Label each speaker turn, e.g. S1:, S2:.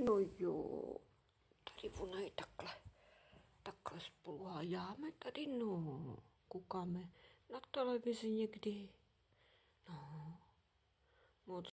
S1: No jo, tady ona je takhle spolu hájáme tady, no. Koukáme na televizi někdy. No, moc